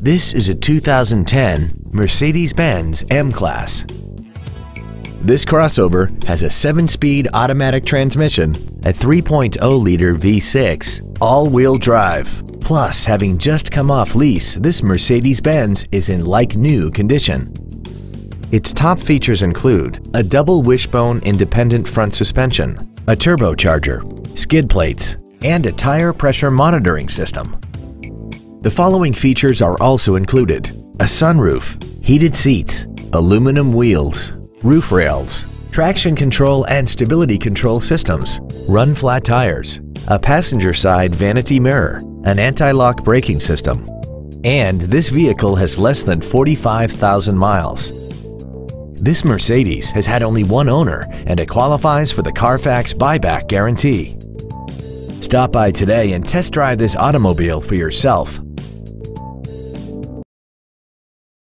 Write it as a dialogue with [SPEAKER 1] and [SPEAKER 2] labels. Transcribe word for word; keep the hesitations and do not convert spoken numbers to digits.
[SPEAKER 1] This is a two thousand ten Mercedes-Benz M-Class. This crossover has a seven-speed automatic transmission, a three point oh liter V six, all-wheel drive. Plus, having just come off lease, this Mercedes-Benz is in like-new condition. Its top features include a double wishbone independent front suspension, a turbocharger, skid plates, and a tire pressure monitoring system. The following features are also included: a sunroof, heated seats, aluminum wheels, roof rails, traction control and stability control systems, run flat tires, a passenger side vanity mirror, an anti-lock braking system, and this vehicle has less than forty-five thousand miles. This Mercedes has had only one owner and it qualifies for the Carfax buyback guarantee. Stop by today and test drive this automobile for yourself.